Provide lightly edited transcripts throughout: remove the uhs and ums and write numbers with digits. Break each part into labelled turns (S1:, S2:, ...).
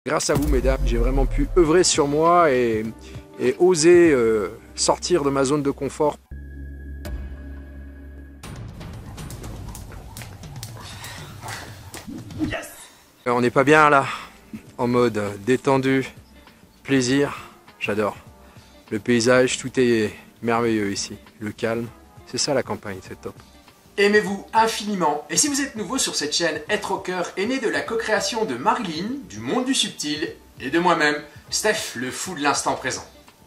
S1: Grâce à vous, mesdames, j'ai vraiment pu œuvrer sur moi et oser sortir de ma zone de confort.
S2: Yes.
S1: On n'est pas bien là, en mode détendu, plaisir, j'adore. Le paysage, tout est merveilleux ici, le calme, c'est ça la campagne, c'est top.
S2: Aimez-vous infiniment, et si vous êtes nouveau sur cette chaîne, Être au cœur est né de la co-création de Marilyn, du monde du subtil, et de moi-même, Steph, le fou de l'instant présent.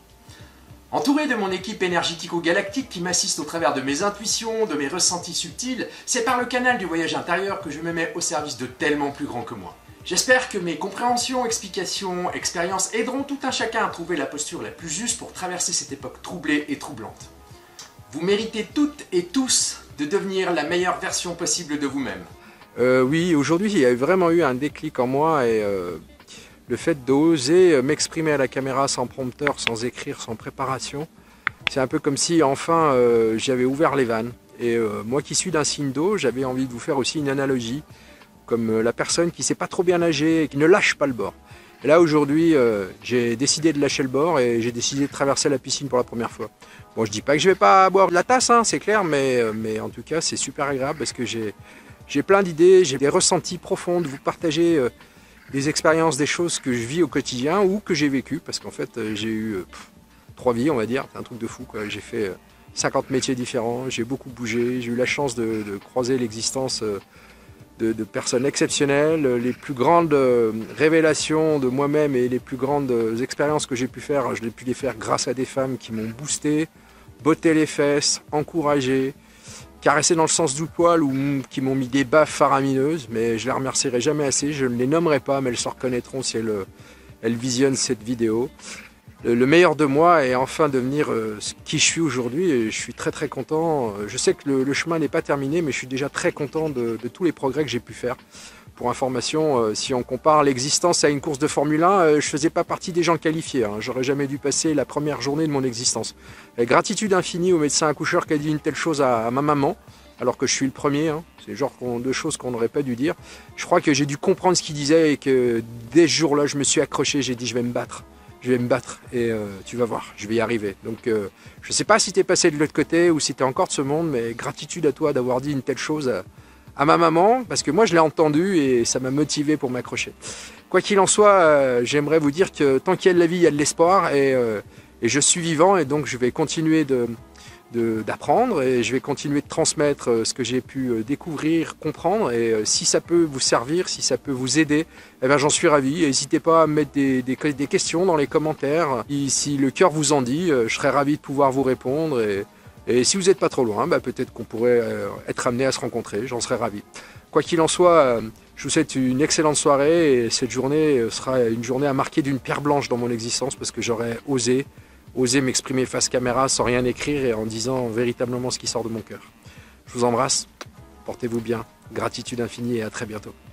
S2: Entouré de mon équipe énergético-galactique qui m'assiste au travers de mes intuitions, de mes ressentis subtils, c'est par le canal du voyage intérieur que je me mets au service de tellement plus grands que moi. J'espère que mes compréhensions, explications, expériences aideront tout un chacun à trouver la posture la plus juste pour traverser cette époque troublée et troublante. Vous méritez toutes et tous de devenir la meilleure version possible de vous-même.
S1: Oui, aujourd'hui, il y a vraiment eu un déclic en moi et le fait d'oser m'exprimer à la caméra sans prompteur, sans écrire, sans préparation, c'est un peu comme si enfin j'avais ouvert les vannes. Et moi qui suis d'un signe d'eau, j'avais envie de vous faire aussi une analogie, comme la personne qui ne sait pas trop bien nager et qui ne lâche pas le bord. Et là aujourd'hui, j'ai décidé de lâcher le bord et j'ai décidé de traverser la piscine pour la première fois. Bon, je dis pas que je vais pas boire de la tasse, hein, c'est clair, mais en tout cas c'est super agréable parce que j'ai plein d'idées, j'ai des ressentis profonds de vous partager des expériences, des choses que je vis au quotidien ou que j'ai vécues, parce qu'en fait j'ai eu 3 vies, on va dire, c'est un truc de fou, quoi. J'ai fait 50 métiers différents, j'ai beaucoup bougé, j'ai eu la chance de croiser l'existence de personnes exceptionnelles, les plus grandes révélations de moi-même et les plus grandes expériences que j'ai pu faire, je l'ai pu les faire grâce à des femmes qui m'ont boosté, botté les fesses, encouragé, caressé dans le sens du poil ou qui m'ont mis des baffes faramineuses, mais je les remercierai jamais assez, je ne les nommerai pas, mais elles se reconnaîtront si elles visionnent cette vidéo. Le meilleur de moi est enfin devenir qui je suis aujourd'hui et je suis très très content. Je sais que le chemin n'est pas terminé, mais je suis déjà très content de tous les progrès que j'ai pu faire. Pour information, si on compare l'existence à une course de Formule 1, je ne faisais pas partie des gens qualifiés. Hein. J'aurais jamais dû passer la première journée de mon existence. Et gratitude infinie au médecin accoucheur qui a dit une telle chose à ma maman, alors que je suis le premier. Hein. C'est le genre de choses qu'on n'aurait pas dû dire. Je crois que j'ai dû comprendre ce qu'il disait et que dès ce jour-là, je me suis accroché, j'ai dit je vais me battre. Je vais me battre et tu vas voir, je vais y arriver. Donc je ne sais pas si tu es passé de l'autre côté ou si tu es encore de ce monde, mais gratitude à toi d'avoir dit une telle chose à ma maman, parce que moi je l'ai entendu et ça m'a motivé pour m'accrocher. Quoi qu'il en soit, j'aimerais vous dire que tant qu'il y a de la vie, il y a de l'espoir et je suis vivant et donc je vais continuer d'apprendre et je vais continuer de transmettre ce que j'ai pu découvrir, comprendre et si ça peut vous servir, si ça peut vous aider, eh ben, j'en suis ravi. N'hésitez pas à mettre des questions dans les commentaires. Si le cœur vous en dit, je serais ravi de pouvoir vous répondre et si vous n'êtes pas trop loin, bah, peut-être qu'on pourrait être amené à se rencontrer, j'en serais ravi. Quoi qu'il en soit, je vous souhaite une excellente soirée et cette journée sera une journée à marquer d'une pierre blanche dans mon existence parce que j'aurais osé m'exprimer face caméra sans rien écrire et en disant véritablement ce qui sort de mon cœur. Je vous embrasse, portez-vous bien, gratitude infinie et à très bientôt.